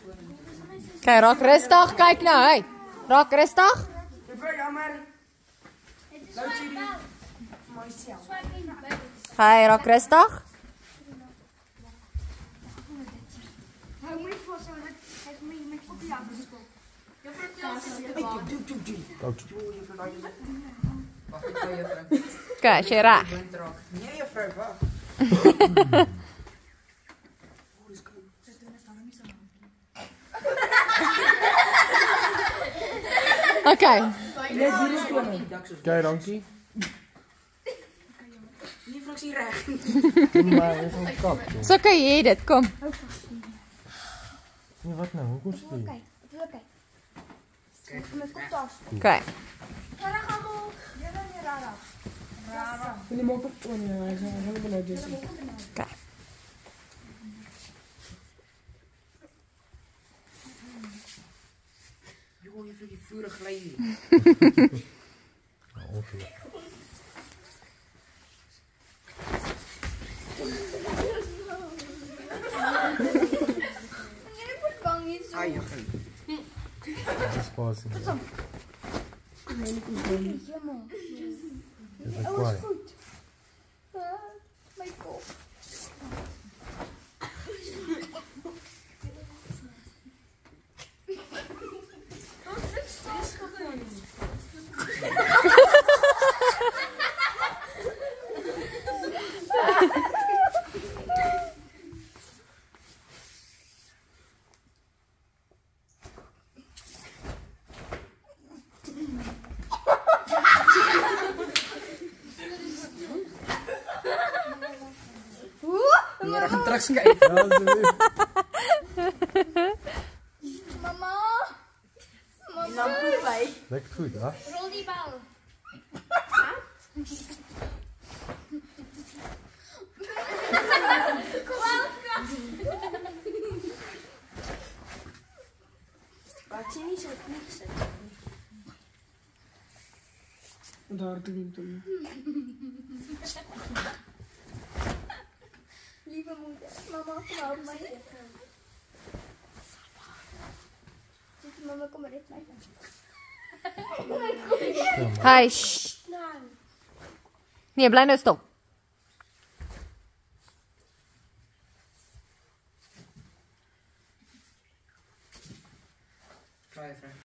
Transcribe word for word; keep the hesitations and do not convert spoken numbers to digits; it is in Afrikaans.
Okay, raak rustig, kyk nou, hey. Raak rustig. Juffrou, jammer. Hey, raak rustig. Okay, is jy reg? Nee, juffrou, wag. Okay. Okay, dankie. Nee, vrou, ek sien reg. Maar is een kap. So kan jy dit, kom. Nee, wat nou? Hoekom speel jy? Okay. Jullie maak op toe, nee, hij is helemaal uit Jessie. Okay. Joh, je vindt die vurig glijden. Ongelukkig. Ah, je gaat. Dat is spasie. Dit is kwaai. My kop. Meneer, gaan terug kijken. Ja, asseblief. Mama. Die lamp goed bij. Lekker goed, hè? Rol die bal. Wat je niet zo niet zet. Daar te doen toe. Lieve moeder, mama, hou mij. Mama, kom maar dit mij. Hey, shh. Nee, bly nou stil. Klaar, juffrou.